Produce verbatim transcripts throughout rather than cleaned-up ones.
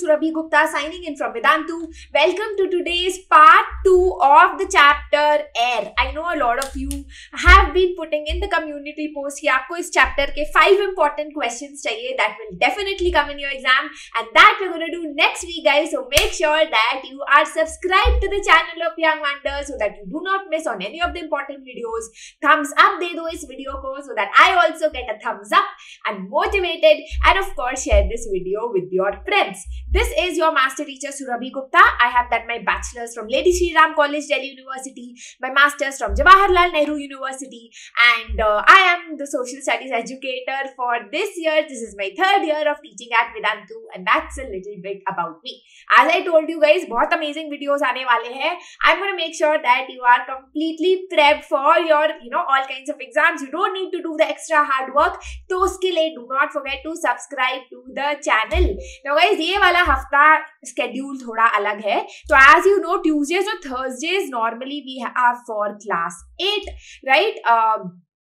Surabhi Gupta signing in from Vedantu. Welcome to today's part two of the chapter Air. I know a lot of you have been putting in the community post कि आपको इस chapter के five important questions चाहिए that will definitely come in your exam and that we're going to do next week, guys. So make sure that you are subscribed to the channel of Young Wonders so that you do not miss on any of the important videos. Thumbs up दे दो इस video को so that I also get a thumbs up and motivated, and of course share this video with your friends. This is your master teacher Surabhi Gupta. I have done my bachelor's from Lady Shri Ram College, Delhi University, my master's from Jawaharlal Nehru University, and uh, I am the social studies educator for this year. This is my third year of teaching at Vedantu, and that's a little bit about me. As I told you guys, बहुत amazing videos आने वाले हैं. I'm going to make sure that you are completely prepped for your, you know, all kinds of exams. You don't need to do the extra hard work. तो उसके लिए do not forget to subscribe to the channel. Now guys, ये वाला हफ्ता schedule थोड़ा अलग है. तो as you know, Tuesdays और Thursdays normally we have for class eight, right? Uh,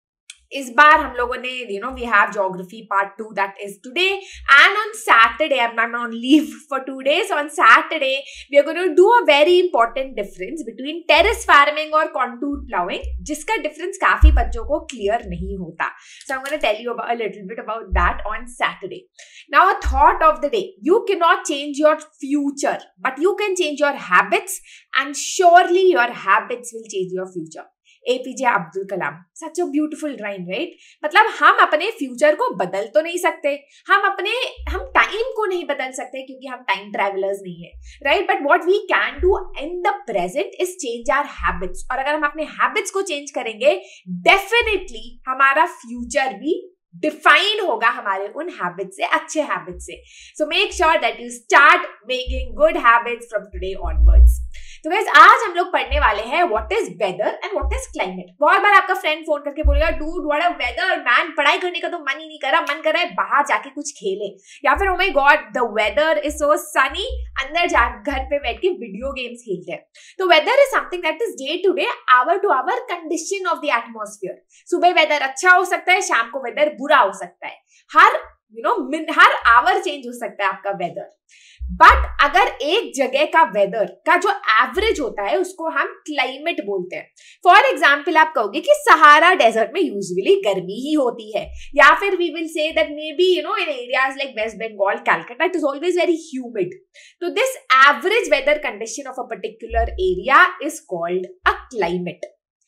इस बार हम लोगों ने, you know, we have geography part two that is today, and on Saturday, I'm not on leave for two days. On Saturday, we are going to do a very important difference between terrace farming और contour plowing, जिसका difference काफी बच्चों को clear नहीं होता. So I'm going to tell you about, a little bit about that on Saturday. Now, a thought of the day: you cannot change your future, but you can change your habits, and surely your habits will change your future. A P J Abdul Kalam, such a beautiful rhyme, right? मतलब हम अपने future को बदल तो नहीं सकते, हम अपने हम टाइम को नहीं बदल सकते क्योंकि हम टाइम ट्रैवलर्स नहीं है, right? But what we can do in the present is change our habits, और अगर हम अपने हैबिट्स को चेंज करेंगे, डेफिनेटली हमारा फ्यूचर भी डिफाइन होगा हमारे उन हैबिट्स से, अच्छे हैबिट्स से. So make sure that you start making good habits from today onwards. तो गाइस, आज हम लोग पढ़ने वाले हैं what is weather and what is climate. बहुत बार आपका फ्रेंड फोन करके बोलेगा, dude what a weather man, पढ़ाई करने का तो मन ही नहीं कर रहा, मन कर रहा है बाहर जाके कुछ खेले, या फिर oh my god the weather is so sunny, अंदर जा घर पे बैठ के वीडियो गेम्स खेलते हैं. तो weather is something that is day to day, hour to hour condition of the atmosphere. सुबह वेदर अच्छा हो सकता है, शाम को वेदर बुरा हो सकता है, हर यू नो हर आवर चेंज हो सकता है आपका वेदर. बट अगर एक जगह का वेदर का जो एवरेज होता है उसको हम क्लाइमेट बोलते हैं. फॉर एग्जाम्पल आप कहोगे कि सहारा डेजर्ट में यूजुअली गर्मी ही होती है, या फिर we will say that may be you know in areas like West Bengal, Calcutta, it is always very humid. तो this average weather condition of a particular area is called a climate.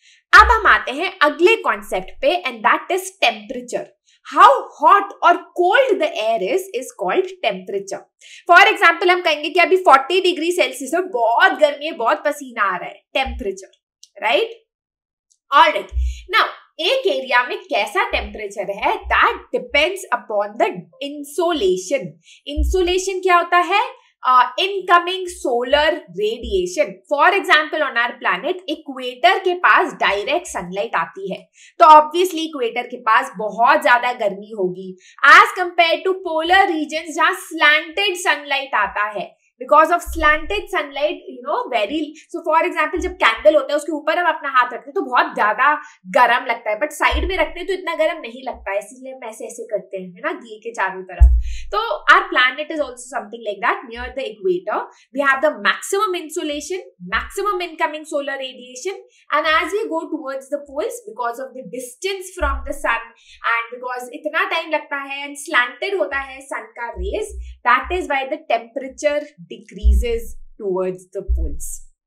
अब हम आते हैं अगले कॉन्सेप्ट पे, and that is temperature. How hot or cold the air is is called temperature. For example, हम कहेंगे कि अभी forty डिग्री सेल्सियस है, बहुत गर्मी है, बहुत पसीना आ रहा है, टेम्परेचर, राइट? ऑलराइट. नाउ एक एरिया में कैसा टेम्परेचर है, that depends upon the insolation. Insolation क्या होता है? Incoming solar radiation. For example on our planet equator के पास डायरेक्ट सनलाइट आती है, तो ऑब्वियसली इक्वेटर के पास बहुत ज्यादा गर्मी होगी as compare to polar region जहां स्लैंटेड सनलाइट आता है. Because of slanted sunlight, you know very, so for example जब कैंडल होता है उसके ऊपर हम अपना हाथ रखते हैं तो बहुत ज्यादा गर्म लगता है, बट साइड में रखते हैं तो इतना गर्म नहीं लगता है, इसलिए हम ऐसे ऐसे करते हैं, है ना, दिए के चारों तरफ. तो our planet is also something like that. Near the equator we have the maximum insulation, maximum incoming solar radiation, and as we go towards the poles, because of the distance from the sun and because इतना time लगता है and slanted होता है sun का rays, that is why the temperature decreases towards the poles.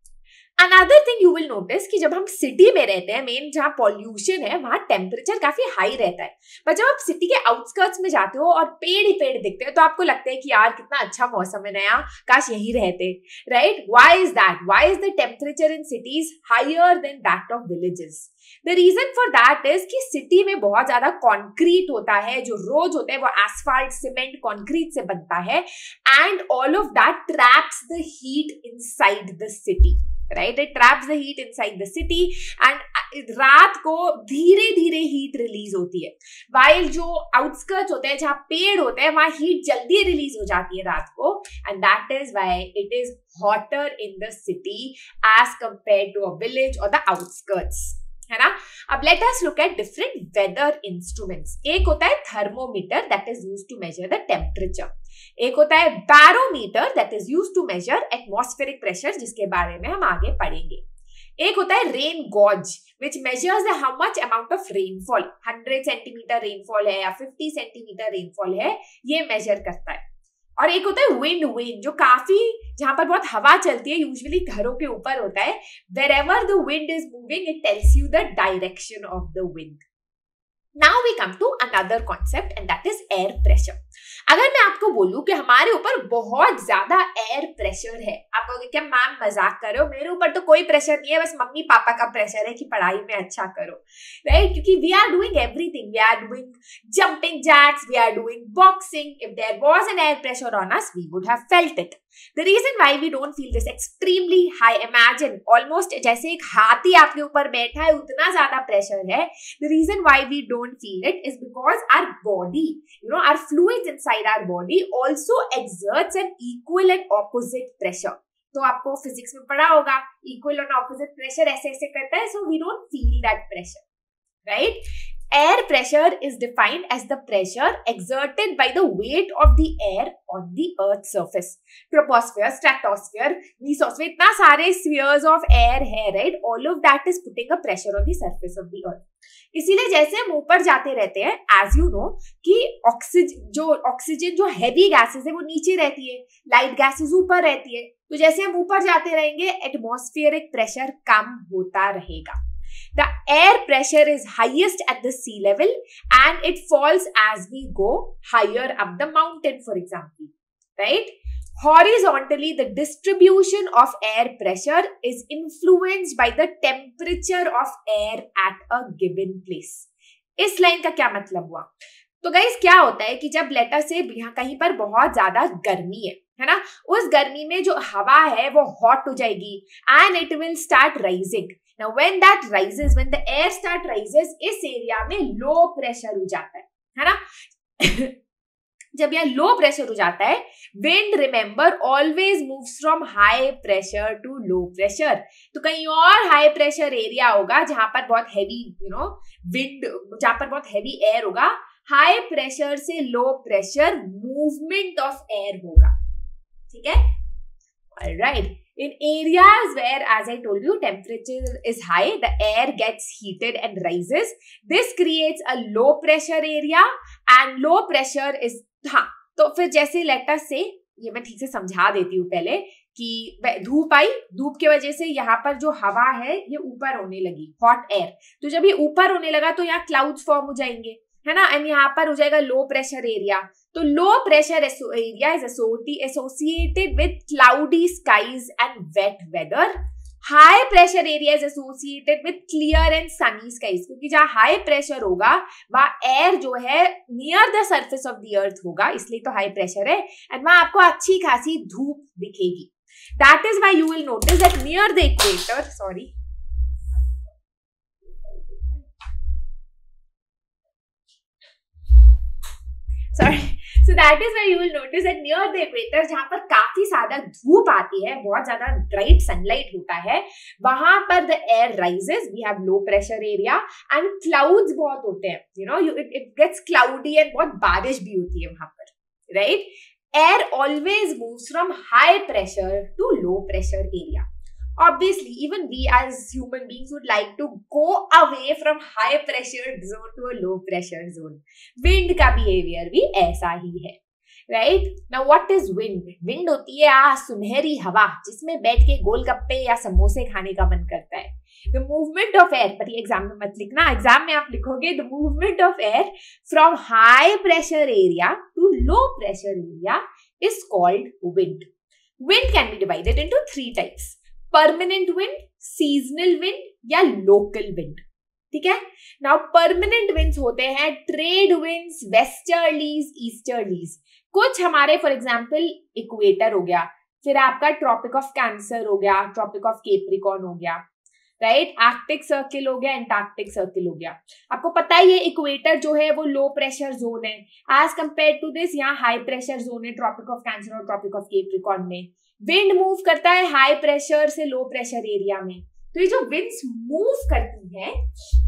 Another thing you will notice कि जब हम city में रहते हैं, मेन जहाँ पॉल्यूशन है वहां टेम्परेचर काफी हाई रहता है, पर जब आप सिटी के आउटस्कर्ट्स में जाते हो और पेड़ ही पेड़ दिखते हैं तो आपको लगता है कि यार कितना अच्छा मौसम है नया, काश यही रहते, right? Why is that? Why is the temperature in cities higher than that of villages? The reason for that is कि सिटी में बहुत ज्यादा कॉन्क्रीट होता है, जो रोड होता है वो एस्फाल्ट, सीमेंट, कॉन्क्रीट से बनता है, and all of that traps the heat inside the city, right? It traps the heat inside the city, and रात को धीरे धीरे हीट रिलीज होती है, वाइल जो आउटस्कर्ट्स होते हैं जहां पेड़ होते हैं वहां हीट जल्दी रिलीज हो जाती है रात को, and that is why it is hotter in the city as compare to a village और द आउटस्कर्ट्स, है ना. अब let us look at different weather instruments. एक होता है thermometer that is used to measure the temperature. एक होता है barometer that is used to measure atmospheric pressure, जिसके बारे में हम आगे पढ़ेंगे. एक होता है rain gauge which measures how much amount of rainfall, hundred centimeter rainfall है या फिफ्टी सेंटीमीटर रेनफॉल है, ये मेजर करता है. और एक होता है विंड वेन, जो काफी जहां पर बहुत हवा चलती है, यूजुअली घरों के ऊपर होता है. wherever the wind is moving, it tells you the direction of the wind. Now we come to another concept and that is air pressure. अगर मैं आपको बोलूं कि हमारे ऊपर बहुत ज्यादा एयर प्रेशर है, आप कहोगे क्या मैम मजाक कर रहे हो, मेरे ऊपर तो कोई प्रेशर नहीं है, बस मम्मी पापा का प्रेशर है कि पढ़ाई में अच्छा करो, राइट? क्योंकि we are doing everything, we are doing jumping jacks, we are doing boxing. If there was an air pressure on us, we would have felt it. The reason why we don't feel this extremely high, imagine almost जैसे एक हाथी आपके ऊपर बैठा है, उतना ज्यादा pressure है. The reason why we don't feel it is because our body, you know, our fluids inside our body also exerts an equal and opposite pressure. तो आपको फिजिक्स में पढ़ा होगा, equal and opposite pressure ऐसे ऐसे करता है, so we don't feel that pressure, right? Air pressure is defined as the pressure exerted by the weight of the air on the Earth's surface. Troposphere, stratosphere, mesosphere, इतना सारे spheres of air है, right? All of that is putting a pressure on the surface of the Earth. इसीलिए जैसे हम ऊपर जाते रहते हैं, as you know, कि ऑक्सीजन जो ऑक्सीजन जो हैवी गैसेस है वो नीचे रहती है, लाइट गैसेस ऊपर रहती है. तो जैसे हम ऊपर जाते रहेंगे, एटमॉस्फेरिक प्रेशर कम होता रहेगा. The air pressure is highest at the sea level and it falls as we go higher up the mountain, for example, right? Horizontally, the distribution of air pressure is influenced by the temperature of air at a given place. इस line का क्या मतलब हुआ? तो guys क्या होता है कि जब लेटर से यहाँ कहीं पर बहुत ज्यादा गर्मी है, है ना, उस गर्मी में जो हवा है वो हॉट हो जाएगी and it will start rising. Now when that rises, when the air start rises, इस एरिया में लो प्रेशर हो जाता है, है ना? जब यह लो प्रेशर हो जाता है, wind remember always moves from high pressure to low pressure. तो कहीं और हाई प्रेशर एरिया होगा जहां पर बहुत हैवी, यू नो, विंड, जहां पर बहुत हैवी एयर होगा. हाई प्रेशर से low pressure movement of air होगा, ठीक है? Alright. In areas where, as I told you, temperature is high, the air gets heated and rises. This creates a low pressure area and low pressure is, हाँ, तो फिर जैसे letter से, ये मैं ठीक से समझा देती हूँ पहले, कि धूप आई, धूप की वजह से यहाँ पर जो हवा है ये ऊपर होने लगी, हॉट एयर. तो जब ये ऊपर होने लगा तो यहाँ क्लाउड्स फॉर्म हो जाएंगे, है ना, एंड यहाँ पर हो जाएगा लो प्रेशर एरिया. तो low pressure area is associated with cloudy skies and wet weather. High pressure area is associated with clear and sunny skies, क्योंकि जहाँ हाई प्रेशर होगा वहाँ एयर जो है near the surface of the earth होगा, इसलिए तो हाई प्रेशर है, एंड वहाँ आपको अच्छी खासी धूप दिखेगी. That is why you will notice that near the equator, sorry sorry so that is why you will notice that near the equator, जहां पर काफी ज्यादा धूप आती है, बहुत ज्यादा ब्राइट सनलाइट होता है, वहां पर the air rises, we have low pressure area and clouds बहुत होते हैं, you know, it gets cloudy and बहुत बारिश भी होती है वहां पर, right? Air always moves from high pressure to low pressure area. Obviously, even we as human beings would like to go away from high pressure zone to a low pressure zone. Wind का behavior भी ऐसा ही है, right? Now what is wind? Wind होती है आ सुनहरी हवा जिसमें बैठ के गोलगप्पे या समोसे खाने का मन करता है. The movement of air, पर ये एग्जाम में मत लिखना, एग्जाम में आप लिखोगे the movement of air from high pressure area to low pressure area is called wind. Wind can be divided into three types. Permanent wind, seasonal wind या local wind, ठीक है? नाउ परमानेंट विंड्स होते हैं trade winds, westerlies, easterlies. कुछ हमारे for example equator हो गया, फिर आपका ट्रॉपिक ऑफ कैंसर हो गया, ट्रॉपिक ऑफ कैप्रिकॉर्न हो गया, राइट? आर्कटिक सर्किल हो गया, एंटार्क्टिक सर्किल हो गया. आपको पता ही है इक्वेटर जो है वो लो प्रेशर जोन है, एज कंपेयर टू दिस यहाँ हाई प्रेशर जोन है ट्रॉपिक ऑफ कैंसर और ट्रॉपिक ऑफ कैप्रिकॉर्न में. विंड मूव करता है हाई प्रेशर से लो प्रेशर एरिया में. तो ये जो विंड्स मूव करती हैं,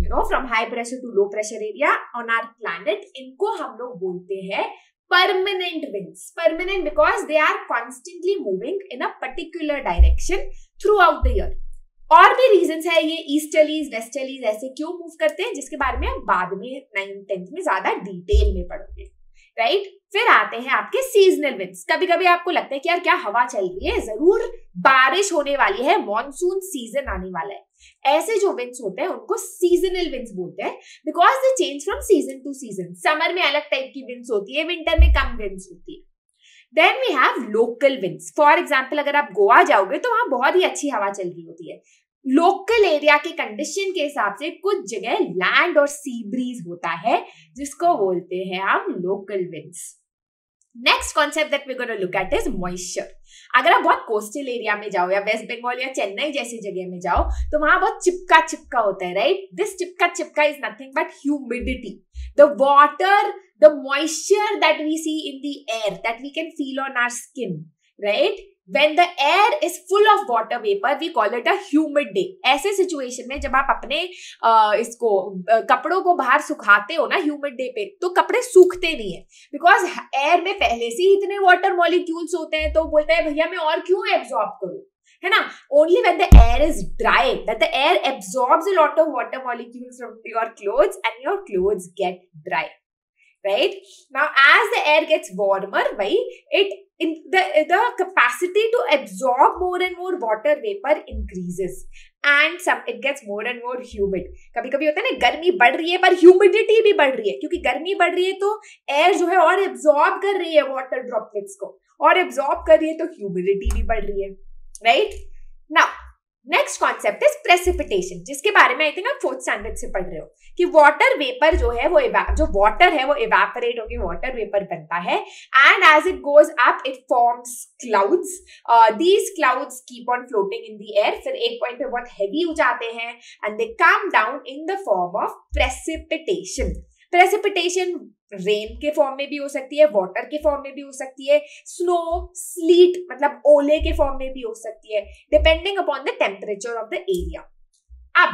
you know from high pressure to low pressure area on our planet, इनको हम लोग बोलते हैं permanent winds. Permanent because they are constantly moving in a particular direction throughout the year. और भी रीजंस है ये ईस्टर्लीज वेस्टर्लीज ऐसे क्यों मूव करते हैं, जिसके बारे में आप बाद में नाइन्थ टेंथ में ज्यादा डिटेल में पढ़ोगे, राइट right? फिर आते हैं आपके सीजनल विंड्स. कभी कभी आपको लगता है कि यार क्या हवा चल रही है, जरूर बारिश होने वाली है, मॉनसून सीजन आने वाला है. ऐसे जो विंड्स होते हैं उनको सीजनल विंड्स बोलते हैं because they change from season to season. Summer में अलग टाइप की विंड्स होती है, विंटर में कम विंड्स होती है. Then we have local winds. For example अगर आप गोवा जाओगे तो वहां बहुत ही अच्छी हवा चल रही होती है. लोकल एरिया के कंडीशन के हिसाब से कुछ जगह लैंड और सी ब्रीज होता है जिसको बोलते हैं हम local winds. Next concept that we gonna look at is moisture. अगर आप बहुत कोस्टल एरिया में जाओ या वेस्ट बंगाल या चेन्नई जैसी जगह में जाओ तो वहां बहुत चिपका चिपका होता है, राइट. दिस चिपका चिपका is nothing but humidity, the water, the moisture that we see in the air that we can feel on our skin, right. When the air is full of water vapor, we call it a humid day. ऐसे situation में जब आप अपने आ, इसको आ, कपड़ों को बाहर सुखाते हो ना ह्यूमिड डे पे, तो कपड़े सूखते नहीं है बिकॉज एयर में पहले से ही इतने वाटर मॉलिक्यूल्स होते हैं. तो बोलते हैं भैया मैं और क्यों एब्जॉर्ब करूं, है ना. Only when the air is dry that the air absorbs a lot of water molecules from your clothes and your clothes get dry, right. Now as the air gets warmer, right, it in the the capacity to absorb more and more water vapor increases and some it gets more and more humid. कभी कभी होता है ना गर्मी बढ़ रही है पर ह्यूमिडिटी भी बढ़ रही है, क्योंकि गर्मी बढ़ रही है तो एयर जो है और एब्जॉर्ब कर रही है वाटर ड्रॉपलेट्स को, और एब्जॉर्ब कर रही है तो ह्यूमिडिटी भी बढ़ रही है, right. Now next concept is precipitation, जिसके बारे में आई थिंक आप फोर्थ स्टैंडर्ड से पढ़ रहे हो कि वाटर वेपर जो है वो जो वाटर है वो इवेपोरेट होकर वाटर वेपर बनता है and as it goes up it forms clouds. These clouds keep on floating in the air. फिर एक पॉइंट पे बहुत हैवी हो जाते हैं and they come down in the form of precipitation. Precipitation rain के फॉर्म में भी हो सकती है, वाटर के फॉर्म में भी हो सकती है, स्नो स्लीट मतलब ओले के फॉर्म में भी हो सकती है, depending upon the temperature of the area. अब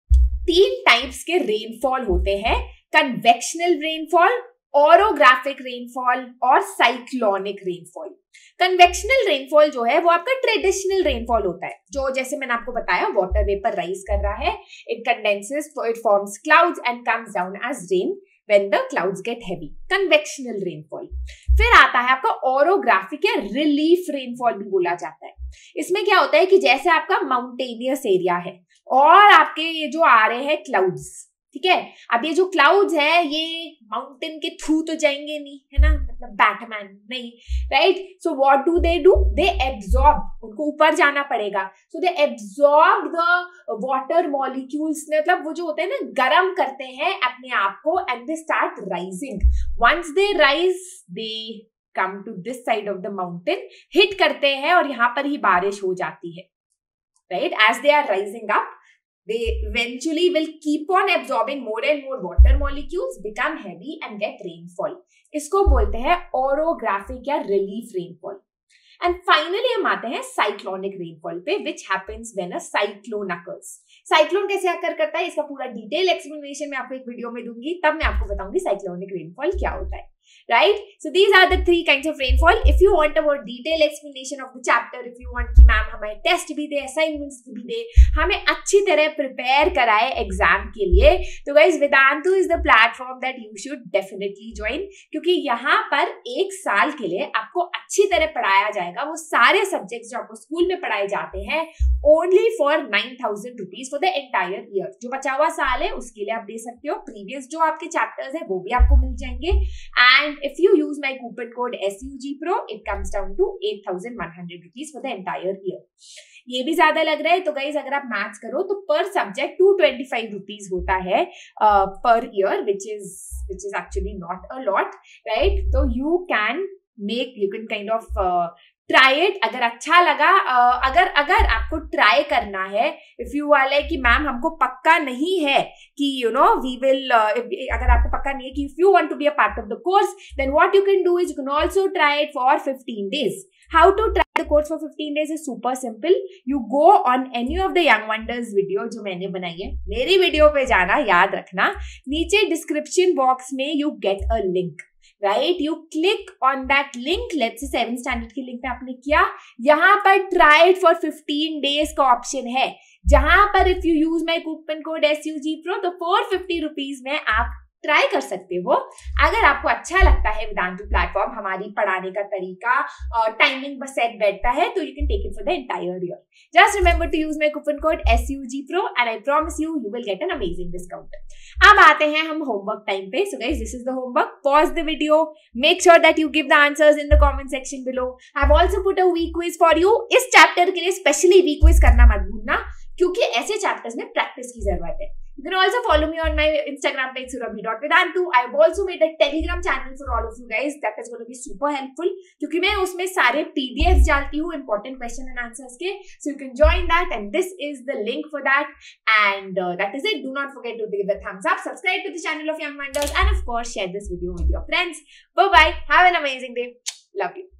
तीन टाइप्स के रेनफॉल होते हैं, कन्वेक्शनल रेनफॉल, ओरोग्राफिक रेनफॉल और साइक्लोनिक रेनफॉल. कन्वेक्शनल रेनफॉल जो है वो आपका ट्रेडिशनल रेनफॉल होता है, जो जैसे मैंने आपको बताया वाटर वेपर राइज कर रहा है, it condenses, it forms clouds and comes down as rain when the clouds get heavy. Convectional rainfall. फिर आता है आपका ओरोग्राफिक या रिलीफ रेनफॉल भी बोला जाता है. इसमें क्या होता है कि जैसे आपका माउंटेनियस एरिया है और आपके ये जो आ रहे हैं क्लाउड्स, ठीक है. अब ये जो क्लाउड्स है ये माउंटेन के थ्रू तो जाएंगे नहीं, है ना, मतलब बैटमैन नहीं, right. So what do they do, they absorb, उनको ऊपर जाना पड़ेगा. So they absorb the water molecules, मतलब वो जो होते हैं ना गर्म करते हैं अपने आप को and they start rising. Once they rise they come to this side of the mountain, hit करते हैं और यहाँ पर ही बारिश हो जाती है, right. As they are rising up they eventually will keep on absorbing more and more water molecules, become heavy and get rainfall. इसको बोलते हैं orographic या relief rainfall. And finally हम आते हैं cyclonic rainfall पे, which happens when a cyclone occurs. Cyclone कैसे occur करता है इसका पूरा डिटेल एक्सप्लेनेशन मैं आपको एक वीडियो में दूंगी, तब मैं आपको बताऊंगी साइक्लोनिक रेनफॉल क्या होता है, right. So these are the three kinds of rainfall. If you want a more detailed explanation of the chapter, if you want कि मैम हमें टेस्ट भी दे, असाइनमेंट्स भी दे, हमें अच्छी तरह प्रिपेयर कराए एग्जाम के लिए, तो guys Vedantu is the platform that you should definitely join, क्योंकि यहाँ पर एक साल के लिए आपको अच्छी तरह पढ़ाया जाएगा वो सारे सब्जेक्ट्स जो आपको स्कूल में पढ़ाए जाते हैं, only for nine thousand rupees for the entire year. जो बचा हुआ साल है उसके लिए आप दे सकते हो, प्रीवियस जो आपके चैप्टर्स है वो भी आपको मिल जाएंगे. And if you use my coupon code S U G Pro, it comes down to eight thousand one hundred rupees for the entire year. ये भी ज्यादा लग रहा है तो गाइज अगर आप मैथ्स करो तो per subject two twenty five rupees होता है per year, which is which is actually not a lot, right? So you can make, you can kind of uh, try it. अगर अच्छा लगा, uh, अगर अगर आपको ट्राई करना है, इफ यू आर लाइक कि मैम हमको पक्का नहीं है कि यू नो वी विल, अगर आपको पक्का नहीं है कि if you want to be a part of the course, then what you can do is you can also try it for fifteen days. How to try the course for fifteen days is super simple. You go on any of the Young Wonders video जो मैंने बनाई है, मेरी video पे जाना, याद रखना नीचे डिस्क्रिप्शन बॉक्स में you get a link. Right, you click on that link. Let's say seventh standard की लिंक पे आपने किया, यहाँ पर try it for fifteen days का ऑप्शन है, जहां पर if you use my coupon code S U G Pro तो four fifty rupees में आप ट्राई कर सकते हो. अगर आपको अच्छा लगता है वेदांतु प्लेटफॉर्म, हमारी पढ़ाने का तरीका और टाइमिंग बस सेट बैठता है, तो you can take it for the entire year. Just remember to use my coupon code S U G Pro and I promise you you will get an amazing discount. अब आते हैं हम homework time पे. So guys, this is the homework. Pause the video, make sure that you give the answers in the comment section below. I have also put a week quiz for you. इस chapter के लिए specially week quiz करना मत भूलना, क्योंकि ऐसे chapters में practice की जरूरत है. You can also follow me on my Instagram page surabhi dot vedantu. I have also made a Telegram channel for all of you guys. That is going to be super helpful, क्योंकि मैं उसमें सारे P D Fs डालती हूँ important question and answers के. So you can join that, and this is the link for that. And uh, that is it. Do not forget to give a thumbs up, subscribe to the channel of Young Wonders, and of course share this video with your friends. Bye bye. Have an amazing day. Love you.